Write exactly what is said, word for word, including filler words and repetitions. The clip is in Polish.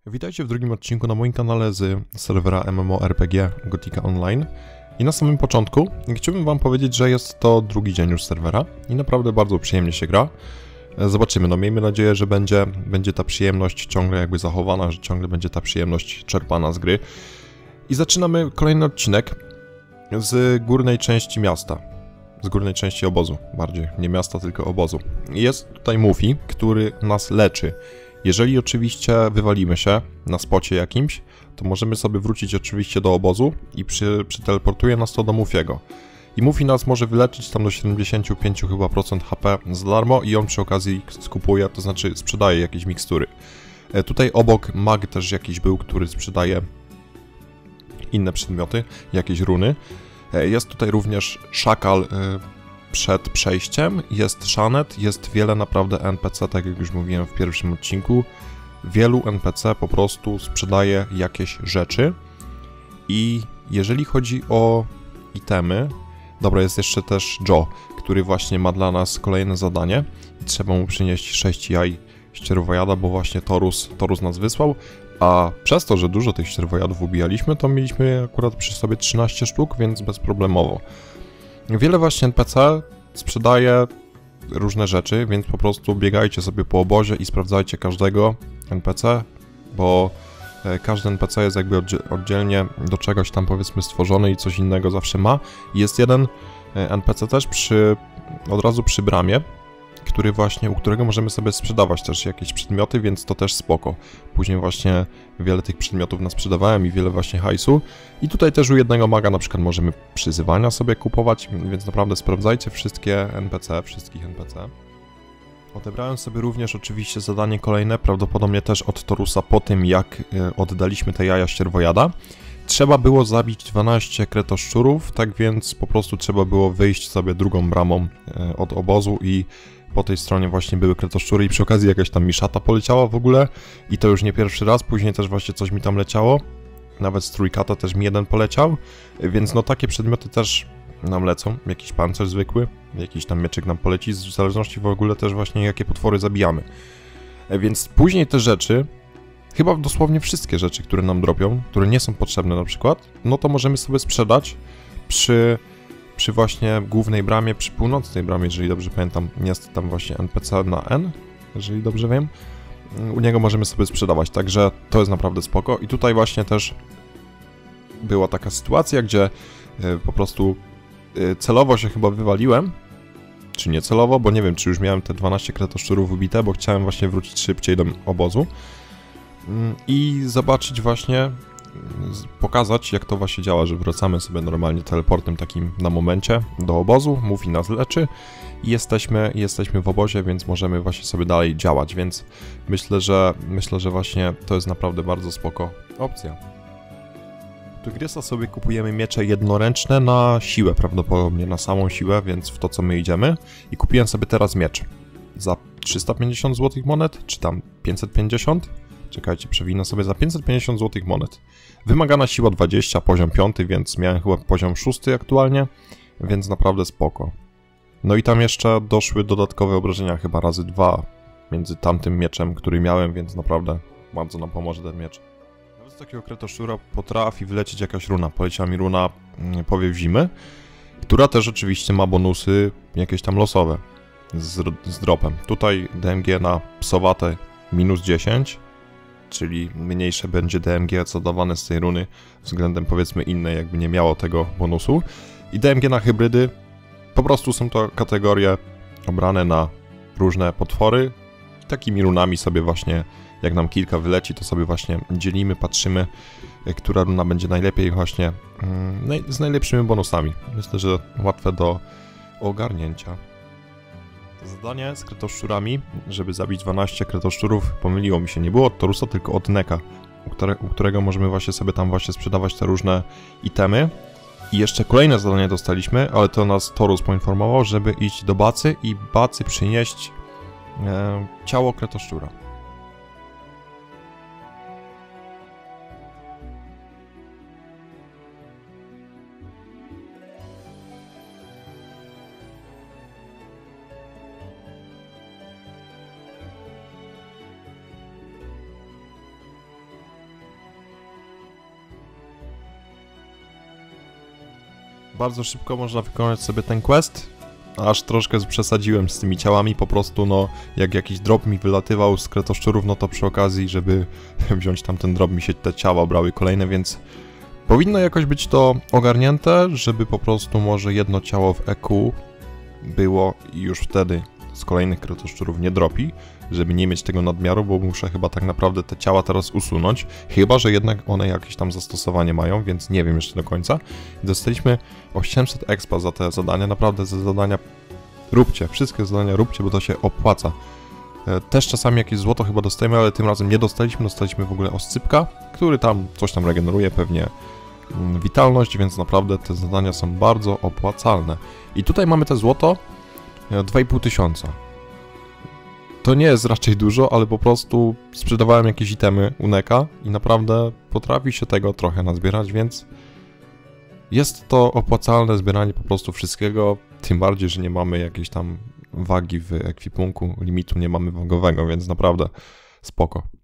Witajcie w drugim odcinku na moim kanale z serwera MMORPG Gotika Online. I na samym początku chciałbym wam powiedzieć, że jest to drugi dzień już serwera i naprawdę bardzo przyjemnie się gra. Zobaczymy, no miejmy nadzieję, że będzie, będzie ta przyjemność ciągle jakby zachowana, że ciągle będzie ta przyjemność czerpana z gry. I zaczynamy kolejny odcinek z górnej części miasta. Z górnej części obozu, bardziej, nie miasta, tylko obozu. Jest tutaj Mufi, który nas leczy. Jeżeli oczywiście wywalimy się na spocie jakimś, to możemy sobie wrócić oczywiście do obozu i przy, przyteleportuje nas to do Mufiego. I Mufi nas może wyleczyć tam do siedemdziesięciu pięciu chyba procent H P za darmo i on przy okazji skupuje, to znaczy sprzedaje jakieś mikstury. E, tutaj obok mag też jakiś był, który sprzedaje inne przedmioty, jakieś runy. E, jest tutaj również szakal e, przed przejściem, jest Szanet, jest wiele naprawdę N P C, tak jak już mówiłem w pierwszym odcinku. Wielu N P C po prostu sprzedaje jakieś rzeczy. I jeżeli chodzi o itemy, dobra, jest jeszcze też Joe, który właśnie ma dla nas kolejne zadanie. I trzeba mu przynieść sześć jaj ścierwojada, bo właśnie Torus, Torus nas wysłał. A przez to, że dużo tych ścierwojadów ubijaliśmy, to mieliśmy akurat przy sobie trzynaście sztuk, więc bezproblemowo. Wiele właśnie N P C sprzedaje różne rzeczy, więc po prostu biegajcie sobie po obozie i sprawdzajcie każdego N P C, bo każdy N P C jest jakby oddzielnie do czegoś tam powiedzmy stworzony i coś innego zawsze ma. Jest jeden N P C też przy, od razu przy bramie, który właśnie, u którego możemy sobie sprzedawać też jakieś przedmioty, więc to też spoko. Później właśnie wiele tych przedmiotów nas sprzedawałem i wiele właśnie hajsu. I tutaj też u jednego maga na przykład możemy przyzywania sobie kupować, więc naprawdę sprawdzajcie wszystkie N P C, wszystkich N P C. Odebrałem sobie również oczywiście zadanie kolejne, prawdopodobnie też od Torusa po tym, jak oddaliśmy te jaja ścierwojada. Trzeba było zabić dwanaście kretoszczurów, tak więc po prostu trzeba było wyjść sobie drugą bramą od obozu i po tej stronie właśnie były kretoszczury i przy okazji jakaś tam mi szata poleciała w ogóle i to już nie pierwszy raz, później też właśnie coś mi tam leciało, nawet z trójkata też mi jeden poleciał, więc no takie przedmioty też nam lecą, jakiś pancerz zwykły, jakiś tam mieczyk nam poleci, w zależności w ogóle też właśnie jakie potwory zabijamy. Więc później te rzeczy, chyba dosłownie wszystkie rzeczy, które nam dropią, które nie są potrzebne na przykład, no to możemy sobie sprzedać przy... przy właśnie głównej bramie, przy północnej bramie, jeżeli dobrze pamiętam, jest tam właśnie N P C na N, jeżeli dobrze wiem. U niego możemy sobie sprzedawać, także to jest naprawdę spoko. I tutaj właśnie też była taka sytuacja, gdzie po prostu celowo się chyba wywaliłem, czy nie celowo, bo nie wiem, czy już miałem te dwanaście kretoszczurów wybite, bo chciałem właśnie wrócić szybciej do obozu i zobaczyć właśnie, pokazać, jak to właśnie działa, że wracamy sobie normalnie teleportem takim na momencie do obozu, Mufi nas leczy i jesteśmy, jesteśmy w obozie, więc możemy właśnie sobie dalej działać, więc myślę, że myślę, że właśnie to jest naprawdę bardzo spoko opcja. Do Grysa sobie kupujemy miecze jednoręczne na siłę, prawdopodobnie na samą siłę, więc w to co my idziemy i kupiłem sobie teraz miecz za trzysta pięćdziesiąt złotych monet, czy tam pięćset pięćdziesiąt? Czekajcie, przewinę sobie za pięćset pięćdziesiąt złotych monet. Wymagana siła dwadzieścia, poziom piąty, więc miałem chyba poziom szósty aktualnie, więc naprawdę spoko. No i tam jeszcze doszły dodatkowe obrażenia, chyba razy dwa między tamtym mieczem, który miałem, więc naprawdę bardzo nam pomoże ten miecz. Nawet z takiego kretoszczura potrafi wlecieć jakaś runa. Poleciała mi runa Powiew Zimy, która też oczywiście ma bonusy jakieś tam losowe z, z dropem. Tutaj D M G na psowate minus dziesięć. Czyli mniejsze będzie D M G zadawane z tej runy względem powiedzmy innej, jakby nie miało tego bonusu. I D M G na hybrydy po prostu są to kategorie obrane na różne potwory. I takimi runami sobie właśnie, jak nam kilka wyleci, to sobie właśnie dzielimy, patrzymy, która runa będzie najlepiej właśnie mm, z najlepszymi bonusami. Myślę, że łatwe do ogarnięcia. Zadanie z kretoszczurami, żeby zabić dwanaście kretoszczurów, pomyliło mi się, nie było od Torusa, tylko od Neka, u, które, u którego możemy właśnie sobie tam właśnie sprzedawać te różne itemy. I jeszcze kolejne zadanie dostaliśmy, ale to nas Torus poinformował, żeby iść do Bacy i Bacy przynieść e, ciało kretoszczura. Bardzo szybko można wykonać sobie ten quest. Aż troszkę przesadziłem z tymi ciałami, po prostu no, jak jakiś drop mi wylatywał z kretoszczurów, no to przy okazji, żeby wziąć tam ten drop, mi się te ciała brały kolejne, więc powinno jakoś być to ogarnięte, żeby po prostu może jedno ciało w E Q było i już wtedy z kolejnych kretoszczurów nie dropi, żeby nie mieć tego nadmiaru, bo muszę chyba tak naprawdę te ciała teraz usunąć, chyba że jednak one jakieś tam zastosowanie mają, więc nie wiem jeszcze do końca. Dostaliśmy osiemset expa za te zadania, naprawdę za zadania róbcie, wszystkie zadania róbcie, bo to się opłaca. Też czasami jakieś złoto chyba dostajemy, ale tym razem nie dostaliśmy, dostaliśmy w ogóle oscypka, który tam coś tam regeneruje, pewnie witalność, więc naprawdę te zadania są bardzo opłacalne. I tutaj mamy te złoto, dwa i pół tysiąca. To nie jest raczej dużo, ale po prostu sprzedawałem jakieś itemy u Neka i naprawdę potrafi się tego trochę nazbierać, więc jest to opłacalne zbieranie po prostu wszystkiego, tym bardziej, że nie mamy jakiejś tam wagi w ekwipunku, limitu nie mamy wagowego, więc naprawdę spoko.